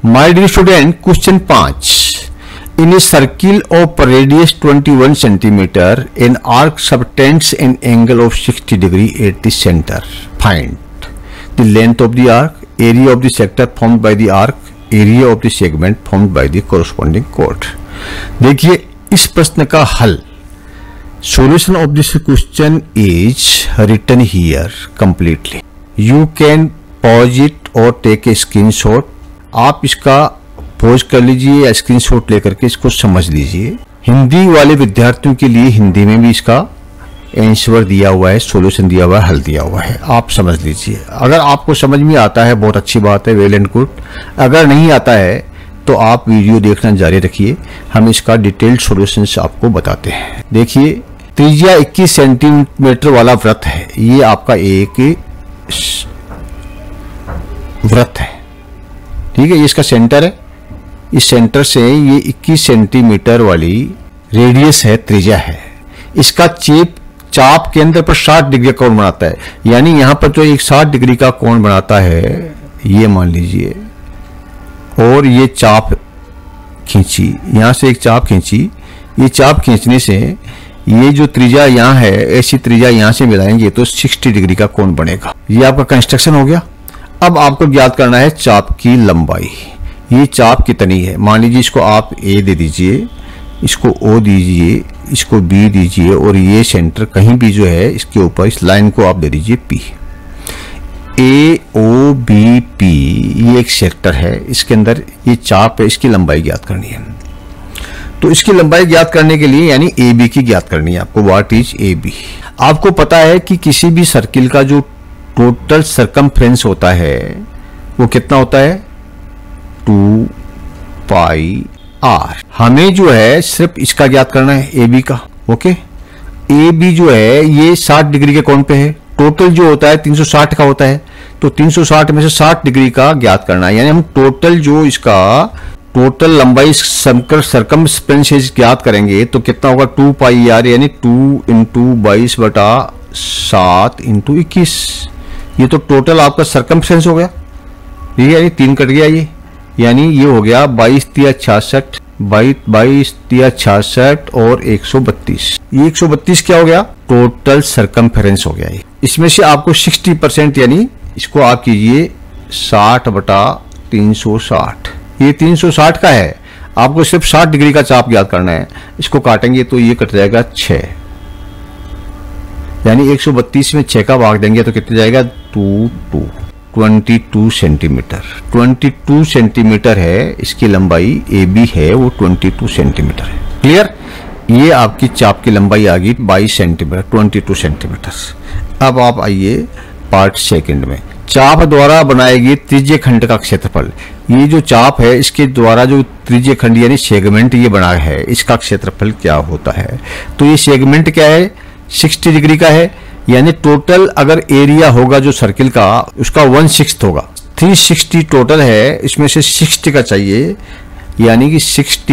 My dear student, question 5. In a circle of radius 21 centimeter, an arc subtends an angle of 60 degree at the center. Find the length of the arc, area of the sector formed by the arc, area of the segment formed by the corresponding chord. देखिए इस प्रश्न का हल, solution of this question is written here completely. You can pause it or take a screenshot. आप इसका pause कर लीजिए या स्क्रीनशॉट लेकर के इसको समझ लीजिए. हिंदी वाले विद्यार्थियों के लिए हिंदी में भी इसका आंसर दिया हुआ है, सॉल्यूशन दिया हुआ है, हल दिया हुआ है. आप समझ लीजिए. अगर आपको समझ में आता है बहुत अच्छी बात है, वेल एंड गुड. अगर नहीं आता है तो आप वीडियो देखना जारी रखिए, हम इसका डिटेल्ड सॉल्यूशन आपको बताते हैं. देखिए त्रिज्या 21 सेंटीमीटर वाला वृत्त है. ये आपका एक वृत्त है, ठीक है. ये इसका सेंटर है. इस सेंटर से ये 21 सेंटीमीटर वाली रेडियस है, त्रिज्या है. इसका चाप केंद्र पर 60 डिग्री कोण बनाता है. यानी यहां पर जो एक 60 डिग्री का कोण बनाता है, ये मान लीजिए, और ये चाप खींची, यहां से एक चाप खींची. ये चाप खींचने से ये जो त्रिज्या यहां है, ऐसी त्रिज्या यहां से मिलाएंगे तो 60 डिग्री का कोण बनेगा. ये आपका कंस्ट्रक्शन हो गया. अब आपको ज्ञात करना है चाप की लंबाई. ये चाप कितनी है? मान लीजिए इसको आप ए दे दीजिए, इसको ओ दीजिए, इसको बी दीजिए, और ये सेंटर कहीं भी जो है इसके ऊपर इस लाइन को आप दे दीजिए P. A O B P ये एक सेक्टर है, इसके अंदर ये चाप है, इसकी लंबाई ज्ञात करनी है. तो इसकी लंबाई ज्ञात करने के लिए यानी ए बी की ज्ञात करनी है आपको. What is A B? आपको पता है कि किसी भी सर्किल का जो टोटल सरकमफ्रेंस होता है वो कितना होता है? 2 पाई आर. हमें जो है सिर्फ इसका ज्ञात करना है, ए बी का. ओके, ए बी जो है ये 60 डिग्री के कोण पे है. टोटल जो होता है 360 का होता है, तो 360 में से 60 डिग्री का ज्ञात करना है. यानी हम टोटल जो इसका टोटल लंबाई सरकमफ्रेंस ज्ञात करेंगे तो कितना होगा? 2 पाई आर, यानी 2 इंटू 22/7 इंटू 21. ये तो टोटल आपका सरकमफ्रेंस हो गया. ठीक है, यानी 3 कट गया ये, यानी ये हो गया 22 × 66, 22 × 66 और 132. ये 132 क्या हो गया? टोटल सरकमफ्रेंस हो गया. ये इसमें से आपको 60% यानी इसको आप कीजिए 60/360. ये 360 का है, आपको सिर्फ 60 डिग्री का चाप ज्ञात करना है. इसको काटेंगे तो ये कट जाएगा 6, यानी 132 में 6 का भाग देंगे तो कितने जाएगा? 22 सेंटीमीटर. 22 सेंटीमीटर है इसकी लंबाई. ए बी है वो 22 सेंटीमीटर है. क्लियर? ये आपकी चाप की लंबाई आ गई 22 सेंटीमीटर, 22 सेंटीमीटर. अब आप आइए पार्ट सेकंड में. चाप द्वारा बनाए गए त्रिज्य खंड का क्षेत्रफल. ये जो चाप है इसके द्वारा जो त्रिज्य खंड यानी सेगमेंट ये बना है, इसका क्षेत्रफल क्या होता है? तो ये सेगमेंट क्या है? 60 डिग्री का है. यानी टोटल अगर एरिया होगा जो सर्किल का, उसका 1/6 होगा. 360 टोटल है, इसमें से 60 का चाहिए, यानी कि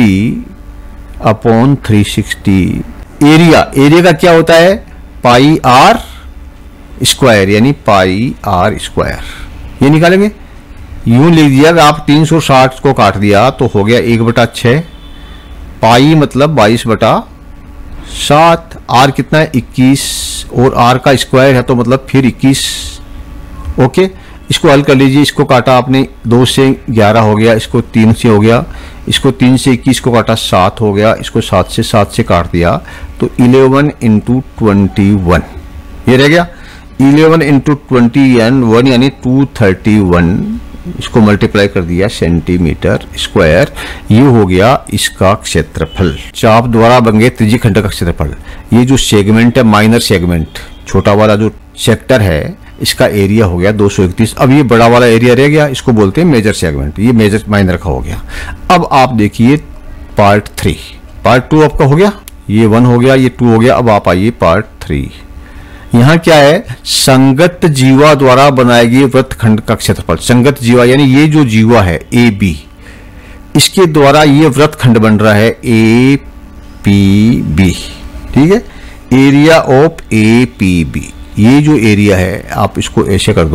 60/360. एरिया का क्या होता है? पाई आर स्क्वायर, यानी पाई आर स्क्वायर. ये निकालेंगे. यूं लिख दिया, अगर आप 360 को काट दिया तो हो गया 1/6. पाई मतलब 22/7. आर कितना है? 21, और आर का स्क्वायर है तो मतलब फिर 21. ओके, इसको हल कर लीजिए. इसको काटा आपने, 2 से 11 हो गया, इसको 3 से हो गया, इसको 3 से 21 को काटा 7 हो गया, इसको 7 से काट दिया तो 11 × 21 ये रह गया. 11 × 21 यानी 231. इसको मल्टीप्लाई कर दिया सेंटीमीटर स्क्वायर. ये हो गया इसका क्षेत्रफल. चाप द्वारा बन गए त्रिज्य खंड का क्षेत्रफल. ये जो सेगमेंट है, माइनर सेगमेंट, छोटा वाला जो सेक्टर है, इसका एरिया हो गया 231. अब ये बड़ा वाला एरिया रह गया, इसको बोलते हैं मेजर सेगमेंट. ये मेजर माइनर का हो गया. अब आप देखिए पार्ट 3. पार्ट 2 आपका हो गया. ये 1 हो गया, ये 2 हो गया. अब आप आइए पार्ट 3. यहां क्या है? संगत जीवा द्वारा बनाए गए वृत्तखंड का क्षेत्रफल. संगत जीवा यानी ये जो जीवा है ए बी, इसके द्वारा ये वृत्तखंड बन रहा है ए पी बी. ठीक है, area of A P B. ये जो एरिया है आप इसको ऐसे कर दो,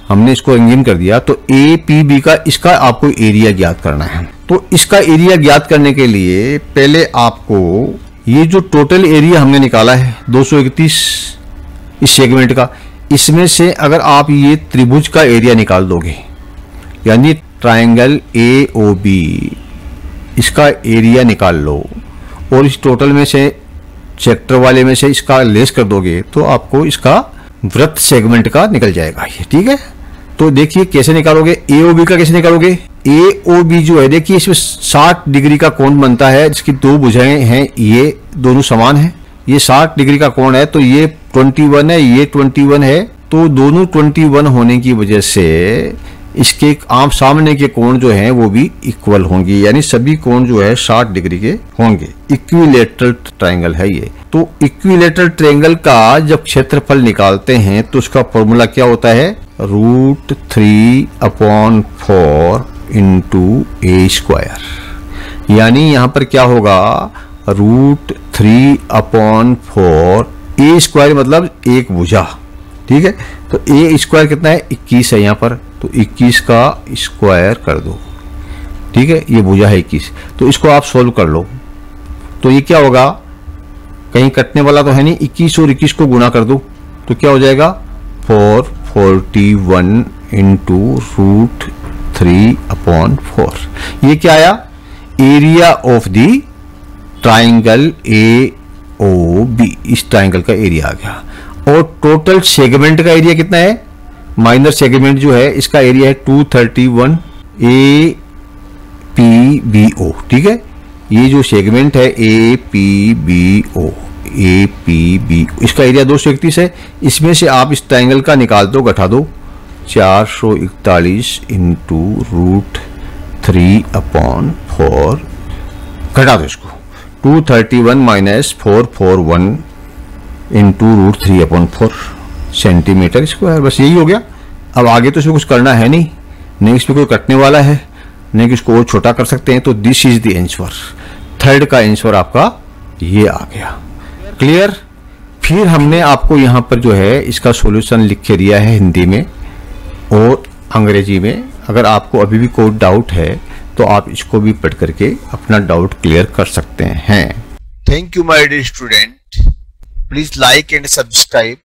हमने इसको रंगीन कर दिया। तो ए पी बी का इसका आपको एरिया ज्ञात करना है। तो इसका एरिया ज्ञात करने के लिए पहले आपको ये जो टोटल एरिया हमने निकाला है 231 इस सेगमेंट का, इसमें से अगर आप ये त्रिभुज का एरिया निकाल दोगे, यानी ट्रायंगल ए ओ बी, इसका एरिया निकाल लो और इस टोटल में से सेक्टर वाले में से इसका लेस कर दोगे तो आपको इसका वृत्त सेगमेंट का निकल जाएगा ये। ठीक है, तो देखिए कैसे निकालोगे। ए ओ बी का कैसे निकालोगे। ए ओ बी जो है देखिए इसमें 60 डिग्री का कोण बनता है, इसकी दो भुजाएं हैं, ये दोनों समान है, ये 60 डिग्री का कोण है, तो ये 21 है, ये 21 है, तो दोनों 21 होने की वजह से इसके आम सामने के कोण जो हैं वो भी इक्वल होंगे, यानी सभी कोण जो है 60 डिग्री के होंगे। इक्विलेटरल ट्रायंगल है ये। तो इक्विलेटरल ट्रायंगल का जब क्षेत्रफल निकालते हैं तो उसका फॉर्मूला क्या होता है, √3/4 इंटू ए स्क्वायर। यानी यहां पर क्या होगा, √3/4 ए स्क्वायर मतलब एक भुजा। ठीक है, तो ए स्क्वायर कितना है, 21 है यहाँ पर, तो 21 का स्क्वायर कर दो। ठीक है, ये भुजा है 21, तो इसको आप सोल्व कर लो। तो ये क्या होगा, कहीं कटने वाला तो है नहीं, 21 और 21 को गुणा कर दो तो क्या हो जाएगा 441 इंटू √3/4। ये क्या आया, area of the triangle A O B, इस ट्राइंगल का एरिया आ गया। और टोटल सेगमेंट का एरिया कितना है, माइनर सेगमेंट जो है इसका एरिया है 231 ए पी बी ओ। ठीक है, ये जो सेगमेंट है A P B O, A P B, इसका एरिया 231 है। इसमें से आप इस ट्राइंगल का निकाल दो, घटा दो, 441 इंटू √3/4, घटा दो इसको, 231 माइनस 441 इंटू √3/4 सेंटीमीटर स्क्वायर। बस यही हो गया। अब आगे तो इसमें कुछ करना है नहीं, नहीं इसमें कोई कटने वाला है, नहीं कि इसको और छोटा कर सकते हैं। तो this is the answer, third का आंसर आपका ये आ गया। क्लियर। फिर हमने आपको यहाँ पर जो है इसका सॉल्यूशन लिख के दिया है हिंदी में और अंग्रेजी में। अगर आपको अभी भी कोई डाउट है तो आप इसको भी पढ़ करके अपना डाउट क्लियर कर सकते हैं। Thank you, my dear student. Please like and subscribe